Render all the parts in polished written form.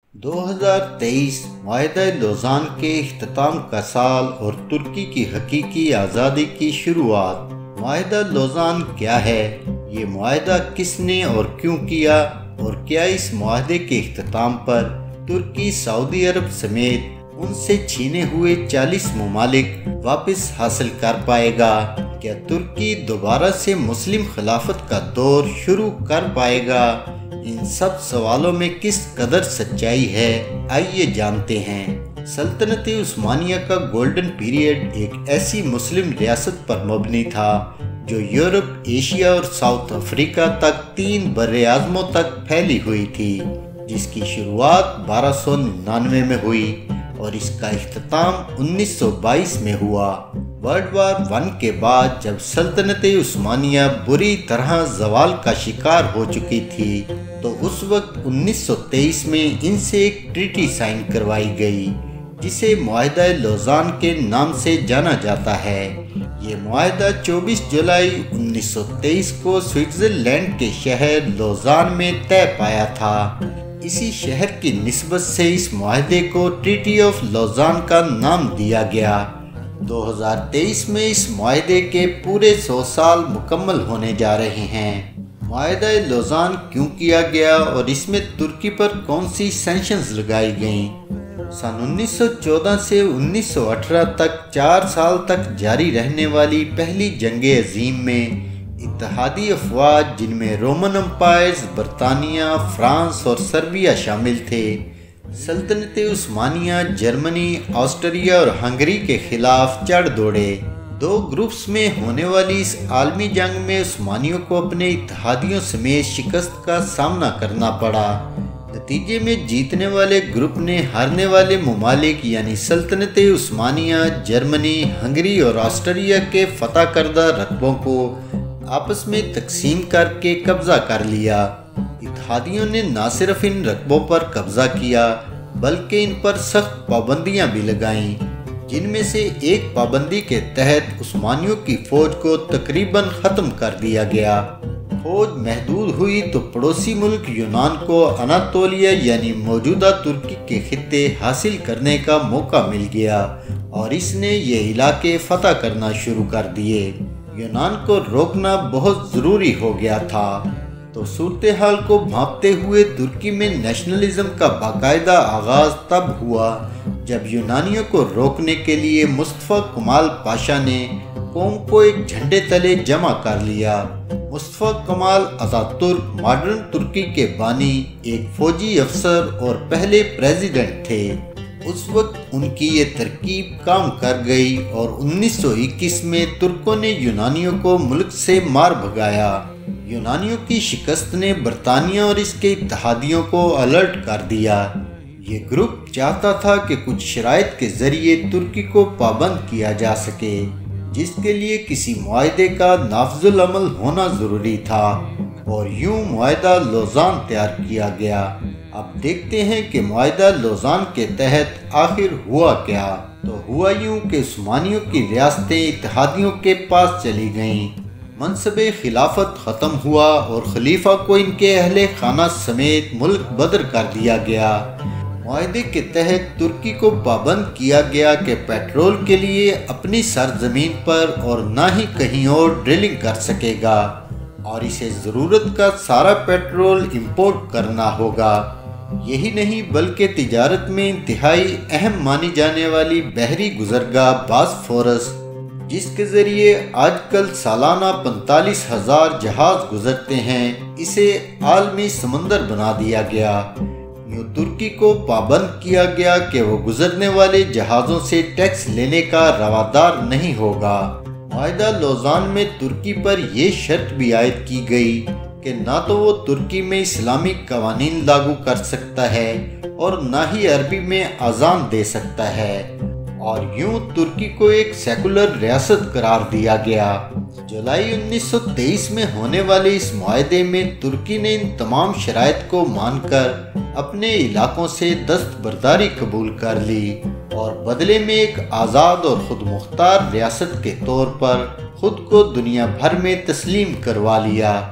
2023 معاہدہ لوزان کے اختتام کا سال اور ترکی کی حقیقی آزادی کی شروعات۔ معاہدہ لوزان کیا ہے؟ یہ معاہدہ کس نے اور کیوں کیا، اور کیا اس معاہدے کے اختتام پر ترکی سعودی عرب سمیت ان سے چھینے ہوئے 40 ممالک واپس حاصل کر پائے گا؟ کیا ترکی دوبارہ سے مسلم خلافت کا دور شروع کر پائے گا؟ ان سب سوالوں میں کس قدر سچائی ہے، آئیے جانتے ہیں۔ سلطنت عثمانیہ کا گولڈن پیریڈ ایک ایسی مسلم ریاست پر مبنی تھا جو یورپ، ایشیا اور ساؤتھ افریقہ تک 3 براعظموں تک پھیلی ہوئی تھی، جس کی شروعات 1299 میں ہوئی اور اس کا اختتام 1922 میں ہوا۔ ورلڈ وار 1 کے بعد جب سلطنت عثمانیہ بری طرح زوال کا شکار ہو چکی تھی تو اس وقت 1923 میں ان سے ایک ٹریٹی سائن کروائی گئی جسے معاہدہ لوزان کے نام سے جانا جاتا ہے۔ یہ معاہدہ 24 جولائی 1923 کو سوئٹزرلینڈ کے شہر لوزان میں طے پایا تھا۔ اسی شہر کی نسبت سے اس معاہدے کو ٹریٹی آف لوزان کا نام دیا گیا۔ 2023 میں اس معاہدے کے پورے 100 سال مکمل ہونے جا رہے ہیں۔ معاہدہ لوزان کیوں کیا گیا اور اس میں ترکی پر کون سی سینکشنز لگائی گئیں؟ سن 1914 سے 1918 تک 4 سال تک جاری رہنے والی پہلی جنگ عظیم میں اتحادی افواج جن میں رومن امپائرز، برطانیہ، فرانس اور سربیا شامل تھے، سلطنت عثمانیہ، جرمنی، آسٹریا اور ہنگری کے خلاف چڑھ دوڑے۔ 2 گروپس میں ہونے والی اس عالمی جنگ میں عثمانیوں کو اپنے اتحادیوں سمیت شکست کا سامنا کرنا پڑا۔ نتیجے میں جیتنے والے گروپ نے ہارنے والے ممالک یعنی سلطنت عثمانیہ، جرمنی، ہنگری اور آسٹریا کے فتح کردہ رقبوں کو آپس میں تقسیم کر کے قبضہ کر لیا۔ اتحادیوں نے نہ صرف ان رقبوں پر قبضہ کیا بلکہ ان پر سخت پابندیاں بھی لگائیں، جن میں سے ایک پابندی کے تحت عثمانیوں کی فوج کو تقریباً ختم کر دیا گیا۔ فوج محدود ہوئی تو پڑوسی ملک یونان کو اناطولیہ یعنی موجودہ ترکی کے خطے حاصل کرنے کا موقع مل گیا اور اس نے یہ علاقے فتح کرنا شروع کر دیے۔ یونان کو روکنا بہت ضروری ہو گیا تھا، تو صورتحال کو بھانپتے ہوئے ترکی میں نیشنلزم کا باقاعدہ آغاز تب ہوا جب یونانیوں کو روکنے کے لیے مصطفیٰ کمال پاشا نے قوم کو ایک جھنڈے تلے جمع کر لیا۔ مصطفیٰ کمال اتاتürk ماڈرن ترکی کے بانی، ایک فوجی افسر اور پہلے پریزیڈنٹ تھے۔ اس وقت ان کی یہ ترکیب کام کر گئی اور 1921 میں ترکوں نے یونانیوں کو ملک سے مار بھگایا۔ یونانیوں کی شکست نے برطانیہ اور اس کے اتحادیوں کو الرٹ کر دیا۔ یہ گروپ چاہتا تھا کہ کچھ شرائط کے ذریعے ترکی کو پابند کیا جا سکے، جس کے لیے کسی معاہدے کا نافذ العمل ہونا ضروری تھا، اور یوں معاہدہ لوزان تیار کیا گیا۔ اب دیکھتے ہیں کہ معاہدہ لوزان کے تحت آخر ہوا کیا۔ تو ہوا یوں کہ عثمانیوں کی ریاستیں اتحادیوں کے پاس چلی گئیں، منصب خلافت ختم ہوا اور خلیفہ کو ان کے اہل خانہ سمیت ملک بدر کر دیا گیا۔ معاہدے کے تحت ترکی کو پابند کیا گیا کہ پیٹرول کے لیے اپنی سرزمین پر اور نہ ہی کہیں اور ڈرلنگ کر سکے گا، اور اسے ضرورت کا سارا پیٹرول امپورٹ کرنا ہوگا۔ یہی نہیں بلکہ تجارت میں انتہائی اہم مانی جانے والی بحری گزرگاہ باسفورس، جس کے ذریعے آج کل سالانہ 45,000 جہاز گزرتے ہیں، اسے عالمی سمندر بنا دیا گیا۔ یوں ترکی کو پابند کیا گیا کہ وہ گزرنے والے جہازوں سے ٹیکس لینے کا روادار نہیں ہوگا۔ معاہدہ لوزان میں ترکی پر یہ شرط بھی عائد کی گئی کہ نہ تو وہ ترکی میں اسلامی قوانین لاگو کر سکتا ہے اور نہ ہی عربی میں اذان دے سکتا ہے، اور یوں ترکی کو ایک سیکولر ریاست قرار دیا گیا۔ جولائی 1923 میں ہونے والے اس معاہدے میں ترکی نے ان تمام شرائط کو مان کر اپنے علاقوں سے دستبرداری قبول کر لی اور بدلے میں ایک آزاد اور خود مختار ریاست کے طور پر خود کو دنیا بھر میں تسلیم کروا لیا۔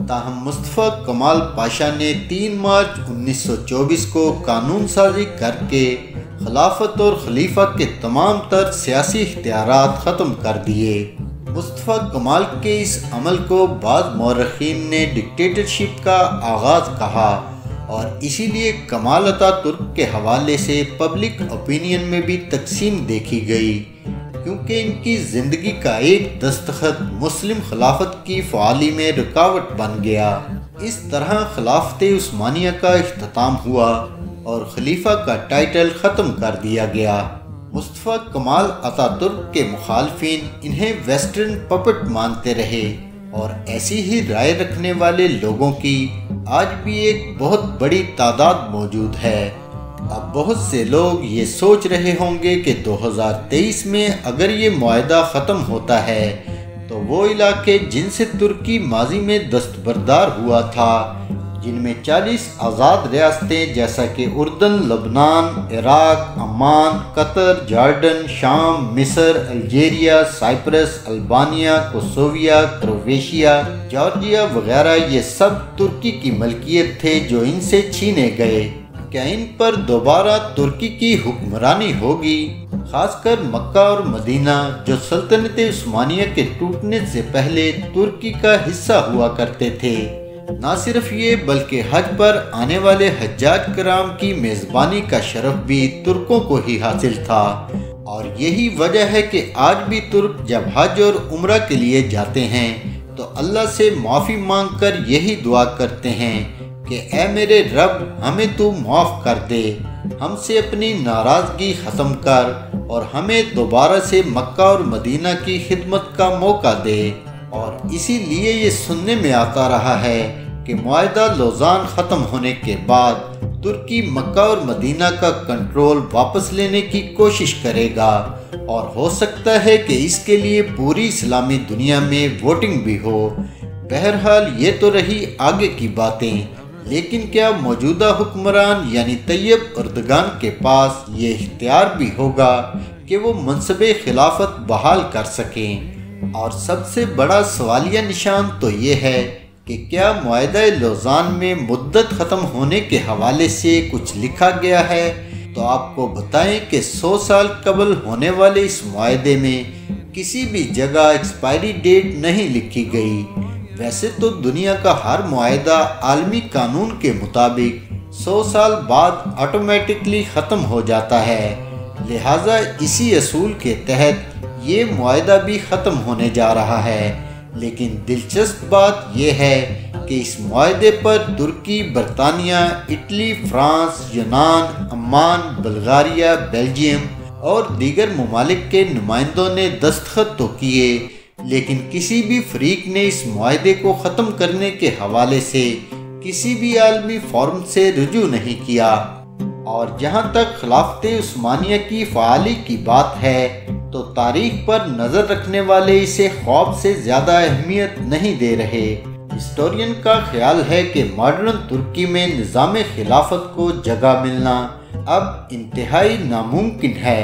تاہم مصطفیٰ کمال پاشا نے 3 مارچ 1924 کو قانون سازی کر کے خلافت اور خلیفہ کے تمام تر سیاسی اختیارات ختم کر دیے۔ مصطفیٰ کمال کے اس عمل کو بعض مورخین نے ڈکٹیٹرشپ کا آغاز کہا، اور اسی لیے کمال اتا ترک کے حوالے سے پبلک اوپینین میں بھی تقسیم دیکھی گئی، کیونکہ ان کی زندگی کا ایک دستخط مسلم خلافت کی فعالی میں رکاوٹ بن گیا۔ اس طرح خلافت عثمانیہ کا اختتام ہوا اور خلیفہ کا ٹائٹل ختم کر دیا گیا۔ مصطفیٰ کمال اتا ترک کے مخالفین انہیں ویسٹرن پپٹ مانتے رہے، اور ایسی ہی رائے رکھنے والے لوگوں کی آج بھی ایک بہت بڑی تعداد موجود ہے۔ اب بہت سے لوگ یہ سوچ رہے ہوں گے کہ 2023 میں اگر یہ معاہدہ ختم ہوتا ہے تو وہ علاقے جن سے ترکی ماضی میں دستبردار ہوا تھا، جن میں 40 آزاد ریاستیں جیسا کہ اردن، لبنان، عراق، عمان، قطر، جارڈن، شام، مصر، Algeria, Cyprus, Albania, Kosovo, Croatia, Georgia وغیرہ، یہ سب ترکی کی ملکیت تھے جو ان سے چھینے گئے۔ کیا ان پر دوبارہ ترکی کی حکمرانی ہوگی؟ خاص کر مکہ اور مدینہ جو سلطنت عثمانیہ کے ٹوٹنے سے پہلے ترکی کا حصہ ہوا کرتے تھے۔ نہ صرف یہ بلکہ حج پر آنے والے حجاج کرام کی میزبانی کا شرف بھی ترکوں کو ہی حاصل تھا، اور یہی وجہ ہے کہ آج بھی ترک جب حج اور عمرہ کے لیے جاتے ہیں تو اللہ سے معافی مانگ کر یہی دعا کرتے ہیں کہ اے میرے رب، ہمیں تو معاف کر دے، ہم سے اپنی ناراضگی ختم کر اور ہمیں دوبارہ سے مکہ اور مدینہ کی خدمت کا موقع دے۔ اور اسی لیے یہ سننے میں آتا رہا ہے کہ معاہدہ لوزان ختم ہونے کے بعد ترکی مکہ اور مدینہ کا کنٹرول واپس لینے کی کوشش کرے گا، اور ہو سکتا ہے کہ اس کے لیے پوری اسلامی دنیا میں ووٹنگ بھی ہو۔ بہرحال یہ تو رہی آگے کی باتیں، لیکن کیا موجودہ حکمران یعنی طیب اردگان کے پاس یہ اختیار بھی ہوگا کہ وہ منصب خلافت بحال کر سکیں؟ اور سب سے بڑا سوالیہ نشان تو یہ ہے کہ کیا معاہدہ لوزان میں مدت ختم ہونے کے حوالے سے کچھ لکھا گیا ہے؟ تو آپ کو بتائیں کہ 100 سال قبل ہونے والے اس معاہدے میں کسی بھی جگہ ایکسپائری ڈیٹ نہیں لکھی گئی۔ ویسے تو دنیا کا ہر معاہدہ عالمی قانون کے مطابق 100 سال بعد آٹومیٹکلی ختم ہو جاتا ہے، لہٰذا اسی اصول کے تحت یہ معاہدہ بھی ختم ہونے جا رہا ہے۔ لیکن دلچسپ بات یہ ہے کہ اس معاہدے پر ترکی، برطانیہ، اٹلی، فرانس، یونان، عمان، بلغاریہ، بیلجیم اور دیگر ممالک کے نمائندوں نے دستخط تو کیے، لیکن کسی بھی فریق نے اس معاہدے کو ختم کرنے کے حوالے سے کسی بھی عالمی فورم سے رجوع نہیں کیا۔ اور جہاں تک خلافت عثمانیہ کی فعالی کی بات ہے تو تاریخ پر نظر رکھنے والے اسے خواب سے زیادہ اہمیت نہیں دے رہے۔ ہسٹورین کا خیال ہے کہ ماڈرن ترکی میں نظام خلافت کو جگہ ملنا اب انتہائی ناممکن ہے۔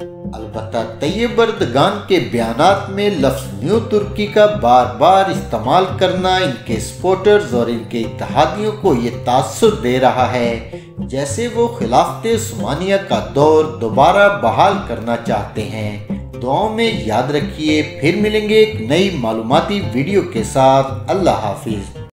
البتہ طیب اردگان کے بیانات میں لفظ نیو ترکی کا بار بار استعمال کرنا ان کے سپورٹرز اور ان کے اتحادیوں کو یہ تاثر دے رہا ہے جیسے وہ خلافت عثمانیہ کا دور دوبارہ بحال کرنا چاہتے ہیں۔ دعاؤں میں یاد رکھیے، پھر ملیں گے ایک نئی معلوماتی ویڈیو کے ساتھ۔ اللہ حافظ۔